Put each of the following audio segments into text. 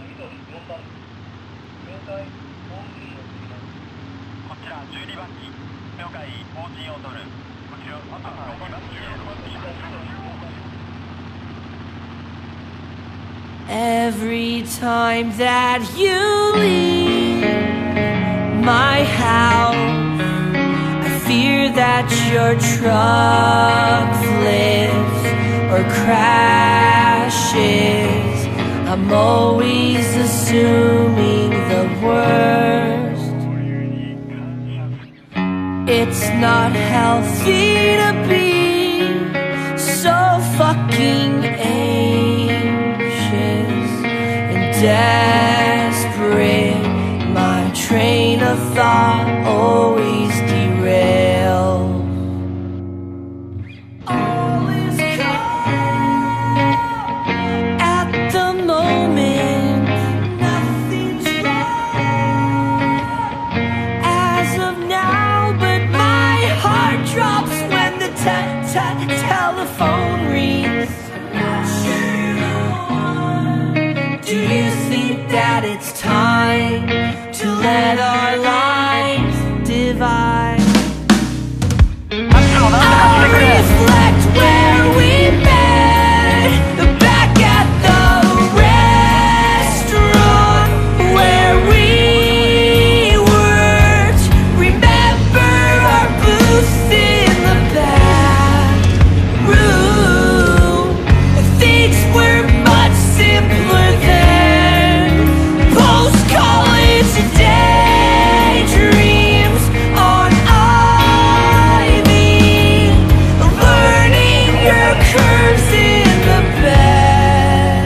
Every time that you leave my house, I fear that your truck flips or crashes. I'm always assuming the worst. It's not healthy to be so fucking anxious and desperate. My train of thought always derails. All is calm at the moment. Nothing's wrong as of now, but my heart drops when the telephone rings. Do you think that it's time to let our lives divide? I'll reflect where we met, back at the restaurant where we worked. Remember our booth in the back room? Things were much simpler then. Post-college daydreams on Ivy, learning your curves in the bed.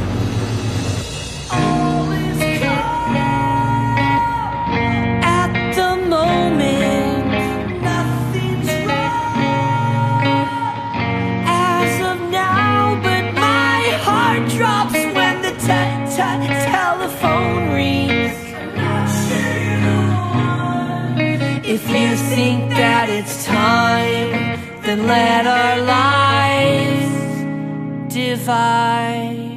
All is calm at the moment. Nothing's wrong as of now, but my heart drops when the telephone rings. If you think that it's time, then let our lives divide.